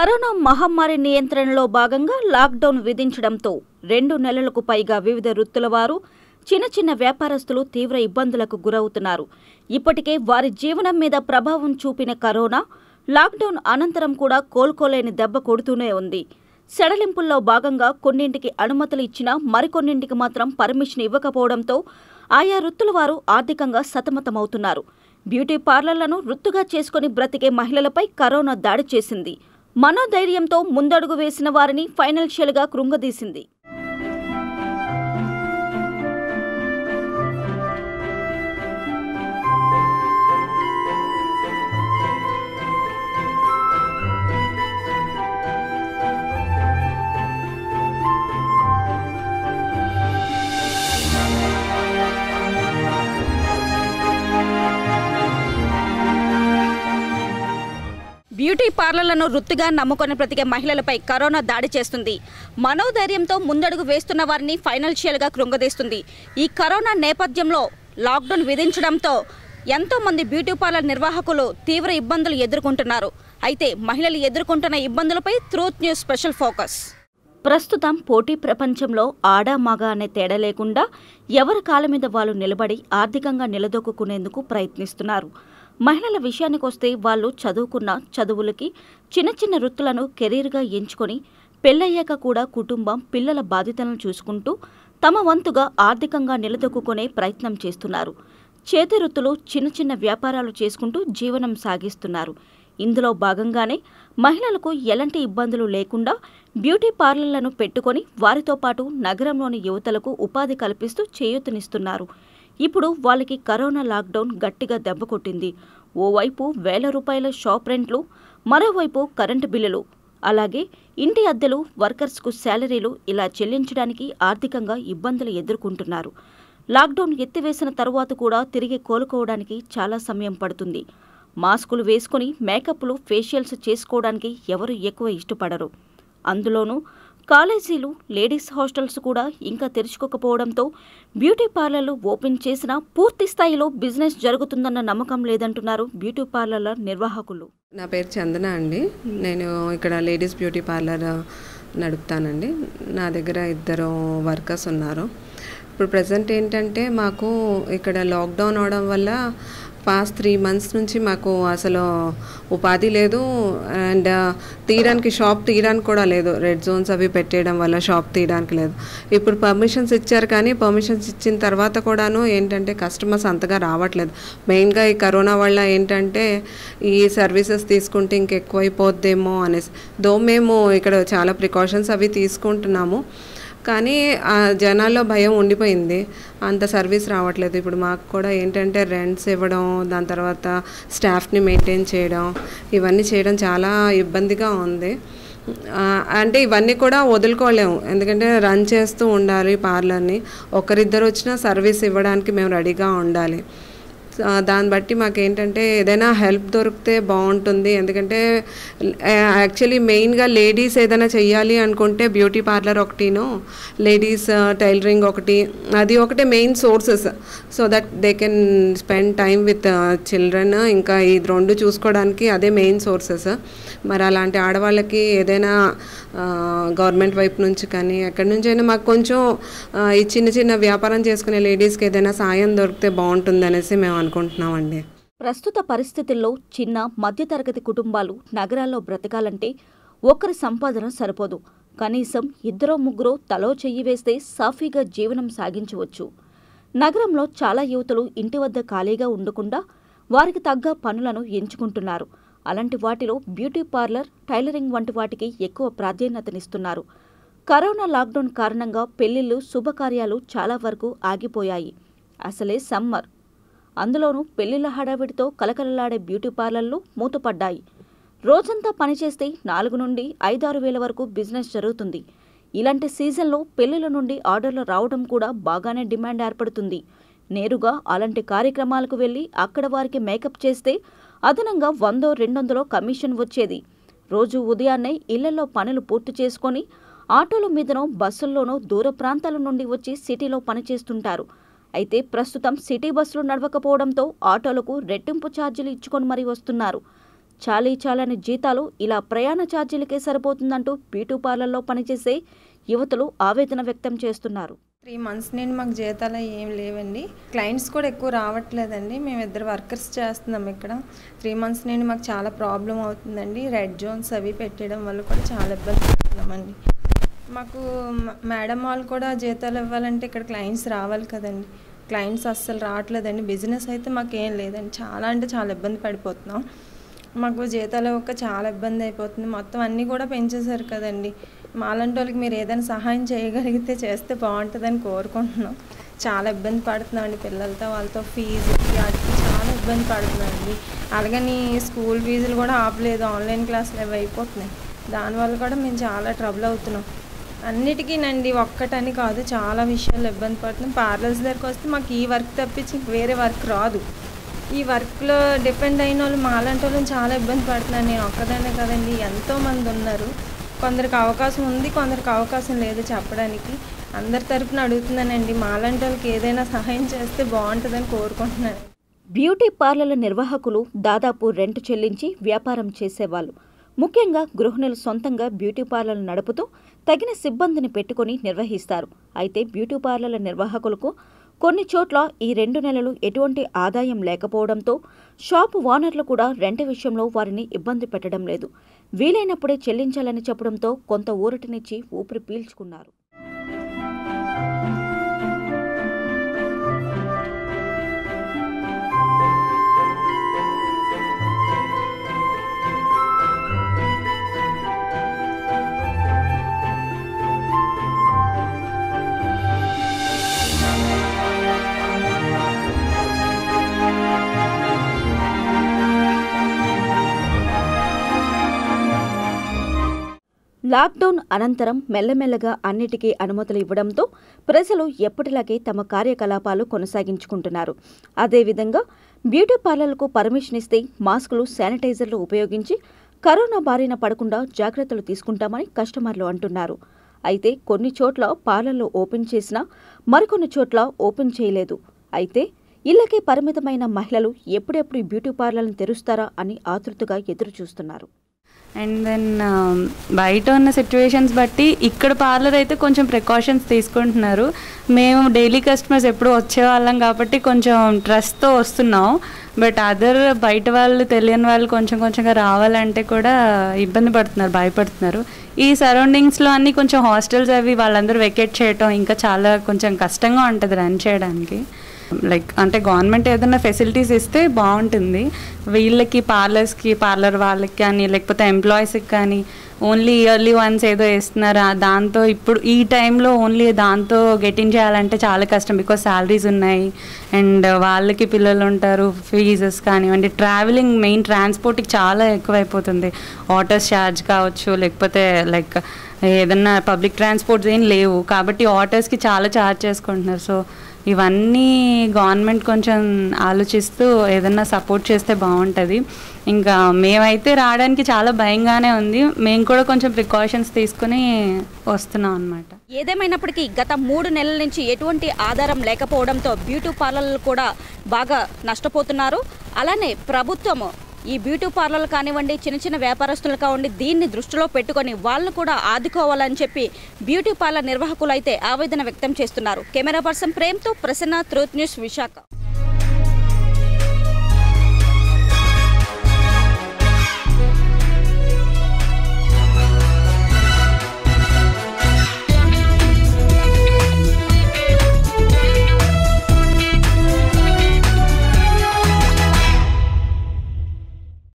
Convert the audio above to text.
Corona మహమ్మారి నియంత్రణలో భాగంగా లాక్డౌన్ విధించడంతో 2 నెలలకు పైగా వివిధ వృత్తుల వారు చిన్న చిన్న వ్యాపారస్తులు తీవ్ర ఇబ్బందులకు గురవుతున్నారు. ఇప్పటికే వారి జీవనం మీద ప్రభావం చూపిన కరోనా లాక్డౌన్ అనంతరం కూడా కోలుకోలేని దెబ్బ కొడుతూనే ఉంది. సడలింపుల్లో భాగంగా కొన్నింటికి అనుమతులు ఇచ్చినా మరికొన్నింటికి మాత్రం పర్మిషన్ ఇవ్వకపోవడంతో ఆయా వృత్తుల వారు ఆర్థికంగా సతమతమవుతున్నారు. బ్యూటీ పార్లర్లను వృత్తిగా చేసుకుని బ్రతికే మహిళలపై కరోనా దాడి చేసింది. మనోధైర్యంతో ముందడుగు వేసిన వారిని ఫైనాన్షియల్గా కృంగదీసింది. బ్యూటీ పార్లర్లను వృత్తిగా నమ్ముకొని బ్రతికే మహిళలపై కరోనా దాడి చేస్తుంది. మనోధైర్యంతో ముందడుగు వేస్తున్న వారిని ఫైనాన్షియల్గా కృంగదీస్తుంది. ఈ కరోనా నేపథ్యంలో లాక్డౌన్ విధించడంతో ఎంతో మంది బ్యూటీ పార్లర్ నిర్వాహకులు తీవ్ర ఇబ్బందులు ఎదుర్కొంటున్నారు. అయితే మహిళలు ఎదుర్కొంటున్న ఇబ్బందులపై ట్రూత్ న్యూస్ స్పెషల్ ఫోకస్. ప్రస్తుతం పోటీ ప్రపంచంలో ఆడ మగ అనే తేడా లేకుండా ఎవరి కాళ్ళ మీద వాళ్ళు నిలబడి ఆర్థికంగా నిలదొక్కునేందుకు ప్రయత్నిస్తున్నారు. మహిళల విషయానికొస్తే వాళ్ళు చదువుకున్న చదువులకి చిన్న చిన్న వృత్తులను కెరీర్గా ఎంచుకొని పెళ్ళయ్యాక కూడా కుటుంబం పిల్లల బాధ్యతలను చూసుకుంటూ తమ వంతుగా ఆర్థికంగా నిలదొక్కునే ప్రయత్నం చేస్తున్నారు. చేతి వృత్తులు చిన్న చిన్న వ్యాపారాలు చేసుకుంటూ జీవనం సాగిస్తున్నారు. ఇందులో భాగంగానే మహిళలకు ఎలాంటి ఇబ్బందులు లేకుండా బ్యూటీ పార్లర్లను పెట్టుకొని వారితో పాటు నగరంలోని యువతలకు ఉపాధి కల్పిస్తూ చేయూతనిస్తున్నారు. ఇప్పుడు వాళ్ళకి కరోనా లాక్డౌన్ గట్టిగా దెబ్బ కొట్టింది. ఓవైపు వేల రూపాయల షాప్ రెంట్లు, మరోవైపు కరెంటు బిల్లులు, అలాగే ఇంటి అద్దెలు, వర్కర్స్కు శాలరీలు ఇలా చెల్లించడానికి ఆర్థికంగా ఇబ్బందులు ఎదుర్కొంటున్నారు. లాక్డౌన్ ఎత్తివేసిన తరువాత కూడా తిరిగి కోలుకోవడానికి చాలా సమయం పడుతుంది. మాస్కులు వేసుకుని మేకప్లు, ఫేషియల్స్ చేసుకోవడానికి ఎవరు ఎక్కువ ఇష్టపడరు. అందులోనూ కాలేజీలు, లేడీస్ హాస్టల్స్ కూడా ఇంకా తెరుచుకోకపోవడంతో బ్యూటీ పార్లర్లు ఓపెన్ చేసినా పూర్తి స్థాయిలో బిజినెస్ జరుగుతుందన్న నమ్మకం లేదంటున్నారు బ్యూటీ పార్లర్ల నిర్వాహకులు. నా పేరు చందన అండి. నేను ఇక్కడ లేడీస్ బ్యూటీ పార్లర్ నడుపుతానండి. నా దగ్గర 2 వర్కర్స్ ఉన్నారు. ఇప్పుడు ప్రజెంట్ ఏంటంటే మాకు ఇక్కడ లాక్డౌన్ అవడం వల్ల పాస్ట్ 3 months నుంచి మాకు అసలు ఉపాధి లేదు. అండ్ షాప్ తీయడానికి కూడా లేదు. రెడ్ జోన్స్ అవి పెట్టేయడం వల్ల షాప్ తీయడానికి లేదు. ఇప్పుడు పర్మిషన్స్ ఇచ్చారు, కానీ పర్మిషన్స్ ఇచ్చిన తర్వాత కూడాను ఏంటంటే కస్టమర్స్ అంతగా రావట్లేదు. మెయిన్గా ఈ కరోనా వల్ల ఏంటంటే ఈ సర్వీసెస్ తీసుకుంటే ఇంకెక్కువైపోద్దేమో అనేసి మేము ఇక్కడ చాలా ప్రికాషన్స్ అవి తీసుకుంటున్నాము. కానీ ఆ జనాల్లో భయం ఉండిపోయింది. అంత సర్వీస్ రావట్లేదు. ఇప్పుడు మాకు కూడా ఏంటంటే రెంట్స్ ఇవ్వడం, దాని తర్వాత స్టాఫ్ని మెయింటైన్ చేయడం, ఇవన్నీ చేయడం చాలా ఇబ్బందిగా ఉంది. అంటే ఇవన్నీ కూడా వదులుకోలేము, ఎందుకంటే రన్ చేస్తూ ఉండాలి పార్లర్ని. ఒకరిద్దరు వచ్చినా సర్వీస్ ఇవ్వడానికి మేము రెడీగా ఉండాలి. దాన్ని బట్టి మాకేంటంటే ఏదైనా హెల్ప్ దొరికితే బాగుంటుంది. ఎందుకంటే యాక్చువల్లీ మెయిన్గా లేడీస్ ఏదైనా చెయ్యాలి అనుకుంటే బ్యూటీ పార్లర్ ఒకటిను, లేడీస్ టైలరింగ్ ఒకటి, అది ఒకటే main sources. So that they can spend time with children. ఇంకా ఈ 2 చూసుకోవడానికి అదే మెయిన్ సోర్సెస్. మరి అలాంటి ఆడవాళ్ళకి ఏదైనా గవర్నమెంట్ వైపు నుంచి కానీ ఎక్కడి నుంచి అయినా మాకు కొంచెం ఈ చిన్న చిన్న వ్యాపారం చేసుకునే లేడీస్కి ఏదైనా సాయం దొరికితే బాగుంటుంది అనేసి మేము అనుకుంటున్నామండి. ప్రస్తుత పరిస్థితుల్లో చిన్న మధ్యతరగతి కుటుంబాలు నగరాల్లో బ్రతకాలంటే ఒకరి సంపాదన సరిపోదు. కనీసం 2-3 తలో చెయ్యి వేస్తే సాఫీగా జీవనం సాగించవచ్చు. నగరంలో చాలా యువతులు ఇంటి వద్ద ఖాళీగా ఉండకుండా వారికి తగ్గ పనులను ఎంచుకుంటున్నారు. అలాంటి వాటిలో బ్యూటీ పార్లర్, టైలరింగ్ వంటి వాటికి ఎక్కువ ప్రాధాన్యతనిస్తున్నారు. కరోనా లాక్డౌన్ కారణంగా పెళ్లిళ్లు, శుభకార్యాలు చాలా వరకు ఆగిపోయాయి. అసలే సమ్మర్, అందులోనూ పెళ్లిళ్ల హడావిడితో కలకలలాడే బ్యూటీ పార్లర్లు మూతపడ్డాయి. రోజంతా పనిచేస్తే 4 నుండి 5-6 వేల వరకు బిజినెస్ జరుగుతుంది. ఇలాంటి సీజన్లో పెళ్లిళ్ల నుండి ఆర్డర్లు రావడం కూడా బాగానే డిమాండ్ ఏర్పడుతుంది. నేరుగా అలాంటి కార్యక్రమాలకు వెళ్లి అక్కడ వారికి మేకప్ చేస్తే అదనంగా 100-200 కమిషన్ వచ్చేది. రోజు ఉదయాన్నే ఇళ్లలో పనులు పూర్తి చేసుకొని ఆటోల మీదనో బస్సుల్లోనో దూర ప్రాంతాల నుండి వచ్చి సిటీలో పనిచేస్తుంటారు. అయితే ప్రస్తుతం సిటీ బస్సులు నడవకపోవడంతో ఆటోలకు రెట్టింపు ఛార్జీలు ఇచ్చుకొని మరీ వస్తున్నారు. చాలని జీతాలు ఇలా ప్రయాణ ఛార్జీలకే సరిపోతుందంటూ బ్యూటీ పార్లర్లో పనిచేసే యువతులు ఆవేదన వ్యక్తం చేస్తున్నారు. 3 months నుండి మాకు జీతాలు ఏం లేవండి. క్లయింట్స్ కూడా ఎక్కువ రావట్లేదండి. మేము 2 వర్కర్స్ చేస్తున్నాం ఇక్కడ. 3 months నుండి మాకు చాలా ప్రాబ్లం అవుతుందండి. రెడ్ జోన్స్ అవి పెట్టడం వల్ల కూడా చాలా ఇబ్బంది పడుతున్నామండి. మాకు మేడం వాళ్ళు కూడా జీతాలు ఇవ్వాలంటే ఇక్కడ క్లయింట్స్ రావాలి కదండి. క్లయింట్స్ అస్సలు రావట్లేదండి. బిజినెస్ అయితే మాకు ఏం లేదండి. చాలా అంటే చాలా ఇబ్బంది పడిపోతున్నాం. మాకు జీతాలు ఇవ్వక చాలా ఇబ్బంది అయిపోతుంది. మొత్తం అన్నీ కూడా పెంచేశారు కదండి. మాలాంటి వాళ్ళకి మీరు ఏదైనా సహాయం చేయగలిగితే చేస్తే బాగుంటుందని కోరుకుంటున్నాం. చాలా ఇబ్బంది పడుతున్నామండి పిల్లలతో, వాళ్ళతో ఫీజుకి వాటికి చాలా ఇబ్బంది పడుతున్నామండి. అలాగని స్కూల్ ఫీజులు కూడా ఆపలేదు, ఆన్లైన్ క్లాసులు అవి అయిపోతున్నాయి. దానివల్ల కూడా మేము చాలా ట్రబుల్ అవుతున్నాం. అన్నిటికీనండి, ఒక్కటని కాదు, చాలా విషయాలు ఇబ్బంది పడుతున్నాం. పార్లర్స్ దగ్గరికి వస్తే మాకు ఈ వర్క్ తప్పించి వేరే వర్క్ రాదు. ఈ వర్క్లో డిపెండ్ అయిన వాళ్ళు మాలాంటి వాళ్ళని చాలా ఇబ్బంది పడుతున్నాను. నేను ఒక్కదానే కదండి, ఎంతోమంది ఉన్నారు. కొందరికి అవకాశం ఉంది, కొందరికి అవకాశం లేదు చెప్పడానికి. అందరి తరపున అడుగుతున్నానండి, మాలాంటి వాళ్ళకి ఏదైనా సహాయం చేస్తే బాగుంటుందని కోరుకుంటున్నాను. బ్యూటీ పార్లర్ల నిర్వాహకులు దాదాపు రెంట్ చెల్లించి వ్యాపారం చేసేవాళ్ళు. ముఖ్యంగా గృహిణులు సొంతంగా బ్యూటీ పార్లర్లు నడుపుతూ తగిన సిబ్బందిని పెట్టుకుని నిర్వహిస్తారు. అయితే బ్యూటీ పార్లర్ల నిర్వాహకులకు కొన్ని చోట్ల ఈ 2 నెలలు ఎటువంటి ఆదాయం లేకపోవడంతో షాపు ఓనర్లు కూడా రెంట్ విషయంలో వారిని ఇబ్బంది పెట్టడం లేదు. వీలైనప్పుడే చెల్లించాలని చెప్పడంతో కొంత ఊరటనిచ్చి ఊపిరి పీల్చుకున్నారు. లాక్డౌన్ అనంతరం మెల్లమెల్లగా అన్నిటికీ అనుమతులు ఇవ్వడంతో ప్రజలు ఎప్పటిలాగే తమ కార్యకలాపాలు కొనసాగించుకుంటున్నారు. అదేవిధంగా బ్యూటీ పార్లర్లకు పర్మిషన్ ఇస్తే మాస్కులు, శానిటైజర్లు ఉపయోగించి కరోనా బారిన పడకుండా జాగ్రత్తలు తీసుకుంటామని కస్టమర్లు అంటున్నారు. అయితే కొన్ని చోట్ల పార్లర్లు ఓపెన్ చేసినా మరికొన్ని చోట్ల ఓపెన్ చేయలేదు. అయితే ఇళ్లకే పరిమితమైన మహిళలు ఎప్పుడెప్పుడు బ్యూటీ పార్లర్లను తెరుస్తారా అని ఆతృతగా ఎదురు చూస్తున్నారు. అండ్ దెన్ బయట ఉన్న సిచ్యువేషన్స్ బట్టి ఇక్కడ పార్లర్ అయితే కొంచెం ప్రికాషన్స్ తీసుకుంటున్నారు. మేము డైలీ కస్టమర్స్ ఎప్పుడు వచ్చేవాళ్ళం కాబట్టి కొంచెం ట్రస్ట్తో వస్తున్నాం. బట్ అదర్ బయట వాళ్ళు, తెలియని వాళ్ళు కొంచెంగా రావాలంటే కూడా ఇబ్బంది పడుతున్నారు, భయపడుతున్నారు. ఈ సరౌండింగ్స్లో అన్నీ కొంచెం హాస్టల్స్ అవి వాళ్ళందరూ వెకేట్ చేయటం ఇంకా చాలా కొంచెం కష్టంగా ఉంటుంది రన్ చేయడానికి. లైక్ అంటే గవర్నమెంట్ ఏదైనా ఫెసిలిటీస్ ఇస్తే బాగుంటుంది. వీళ్ళకి పార్లర్ వాళ్ళకి కానీ లేకపోతే ఎంప్లాయీస్కి కానీ ఓన్లీ ఇయర్లీ వన్స్ ఏదో ఇస్తున్నారు. దాంతో ఇప్పుడు ఈ టైంలో ఓన్లీ దాంతో గెటిన్ చేయాలంటే చాలా కష్టం. బికాజ్ శాలరీస్ ఉన్నాయి అండ్ వాళ్ళకి పిల్లలు ఉంటారు, ఫీజెస్ కానివ్వండి, ట్రావెలింగ్, మెయిన్ ట్రాన్స్పోర్ట్కి చాలా ఎక్కువైపోతుంది. ఆటోస్ ఛార్జ్ కావచ్చు, లేకపోతే లైక్ ఏదన్నా పబ్లిక్ ట్రాన్స్పోర్ట్స్ ఏం లేవు కాబట్టి ఆటోస్కి చాలా ఛార్జ్ చేసుకుంటున్నారు. సో ఇవన్నీ గవర్నమెంట్ కొంచెం ఆలోచిస్తూ ఏదన్నా సపోర్ట్ చేస్తే బాగుంటుంది. ఇంకా మేమైతే రావడానికి చాలా భయంగానే ఉంది. మేము కూడా కొంచెం ప్రికాషన్స్ తీసుకుని వస్తున్నాం అన్నమాట. ఏదేమైనప్పటికీ గత 3 నెలల నుంచి ఎటువంటి ఆధారం లేకపోవడంతో బ్యూటీ పార్లర్లు కూడా బాగా నష్టపోతున్నారు. అలానే ప్రభుత్వం ఈ బ్యూటీ పార్లర్లు కానివ్వండి, చిన్న వ్యాపారస్తులు కానివ్వండి, దీన్ని దృష్టిలో పెట్టుకొని వాళ్ళను కూడా ఆదుకోవాలని చెప్పి బ్యూటీ పార్లర్ నిర్వాహకులు అయితే ఆవేదన వ్యక్తం చేస్తున్నారు. కెమెరా పర్సన్ ప్రేమ్తో ప్రసన్న, ట్రూత్ న్యూస్, విశాఖ.